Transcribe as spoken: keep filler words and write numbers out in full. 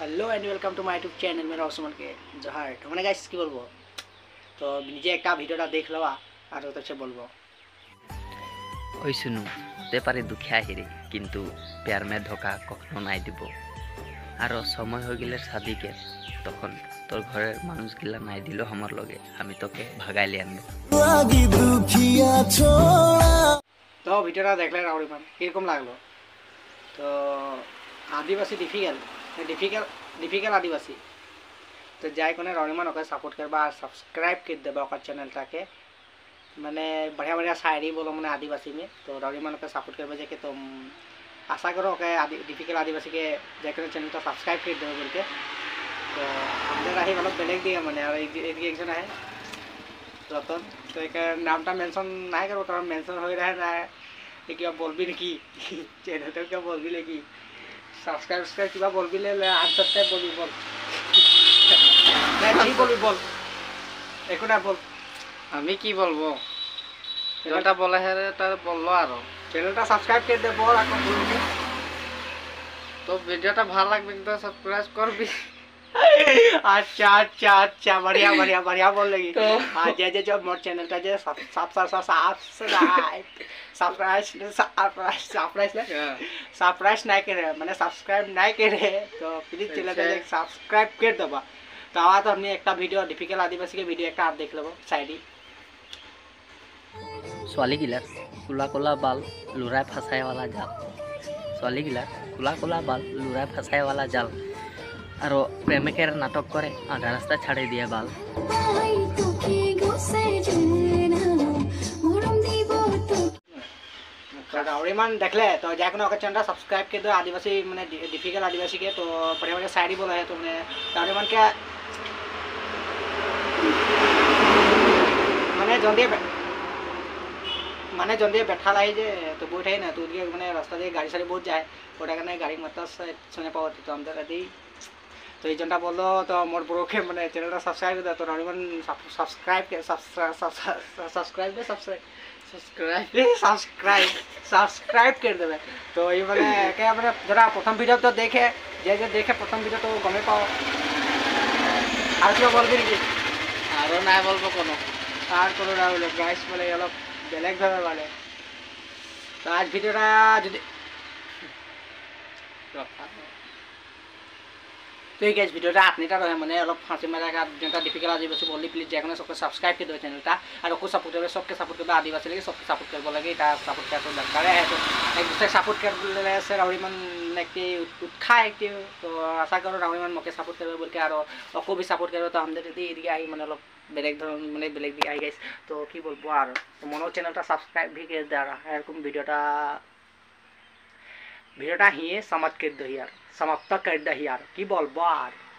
hello and welcome to my YouTube channel मेरा ओसमान के जहार तो मैंने गाइस की बोलबो तो निजे एक भिडियोटा देख लवा और तो बोलबो ओई सुनु ते पारे दुखिया हिरे किंतु प्यार में धोखा कखनो नाई दिबो आरो समय हो गेले शादी के तखन तोर घरे मानुष गिला नाई दिलो हमर लगे आमी तोके भागाय ले आनबो आगी दुखिया छोड़ा तो भिडियोटा देखले राउडी मान किरकम लागलो तो आदिवासी डिफिकल्ट डिफिकल्ट डिफिकल्ट आदिवासी तो जाए को रौड़ीमान ओके सपोर्ट करबा सब्सक्राइब कर देबा ओकर चैनल के माने बढ़िया बढ़िया शायरी बोलो मैंने आदिवासी में तो रौड़ीमान ओके सपोर्ट करबा जाके तुम आशा करो ओके आदि डिफिकल्ट आदिवासी के जाके चैनल तो सब्सक्राइब कर देबो बोल के तो हमने रही मतलब बेलेग दिया मैंने और एक एक जन है रतन तो एक नामटा मेंशन नहीं करो कारण मेंशन हो रहा है ना क्या बोल भी नहीं चैनल तो क्या बोल भी लेगी सब्सक्राइब सब्सक्राइब किबा बोल भी ले आठ सब्सक्राइब बोल भी बोल नहीं नहीं बोल भी बोल एको ना बोल আমি কি বলবো যেটা বলে হেটা বললো আর চ্যানেলটা সাবস্ক্রাইব করে দে বল এখন বলবি তো ভিডিওটা ভালো লাগবে কিন্তু সাবস্ক্রাইব করবি अच्छा अच्छा अच्छा बढ़िया बढ़िया बढ़िया बोल लगी तो हाँ जे जे जो मोर चैनल का जे सब सब सब सब सब्सक्राइब सब्सक्राइब सब्सक्राइब सब्सक्राइब नहीं करे मैंने सब्सक्राइब नहीं करे तो प्लीज चैनल को सब्सक्राइब कर दबा तो आवा तो हमने एक भिडियो डिफिकल्ट आदिवासी के भिडियो एक आप देख लेबो साइडी स्वाली गिला कुला कुला बाल लुराय फसाए वाला जाल स्वाली गिला कुला कुला बाल लुराय फसाए वाला जाल और प्रेमिकर नाटक करे आधा रास्ता छाड़े दिया बाल राउडीमान देखले तो जाके ओके चैनल सब्सक्राइब कर दो आदिवासी माने डिफिकल्ट आदिवासी के तो बढ़िया बढ़िया शायरी बोला है तो मैंने राउडीमान के माने जल्दी माने जल्दी बैठा लाई जे तो बहुत है ना तो मैंने रास्ता दे गाड़ी साड़ी बहुत जाए ओटा करने गाड़ी मतलब सुने पाओ तो हम यदि तो ये जनता बोलो तो मोर ब्रो के मैंने चैनल सब्सक्राइब कर दो तो राउडीमान सब्सक्राइब के सब्सक्राइब सब्सक्राइब दे सब्सक्राइब सब्सक्राइब सब्सक्राइब सब्सक्राइब कर देवे तो ये मैंने क्या मैंने जरा प्रथम वीडियो तो देखे जे जे देखे प्रथम वीडियो तो गमे पाओ আর কি বলবি নাকি আরো না বলবো কোনো আর কোনো না বলে গাইস বলে অলপ বেলেগ ভাবে বলে তো আজ ভিডিওটা যদি तो ये भिडियो आपने रहे मैंने अलग फांसी मारा जनता डिफिकल्ट आदिवासी बोली प्लीज जाकर सबको सब्सक्राइब कर दो चैनलटा और को सपोर्ट कर सबके सपोर्ट कर आदिवासी लगे सबके सपोर्ट कर लगे सपोर्ट कर तो दरकार है तो एक दूसरे सपोर्ट कर से राउडीमान उत्साह एक तो आशा करो राउडीमान मोके सपोर्ट कर बोल के और को भी सपोर्ट कर तो हम एदिके आई मैं अलग बेलेग धरण मैं बेलेग दिखे आई गाइस तो कि बोलबो और तो मनो चैनलटा सब्सक्राइब भी कर दे एरकम भिडियोटा भिडियोटा ही समाप्त कर दो यार समाप्त कर दो यार कि बोलबो और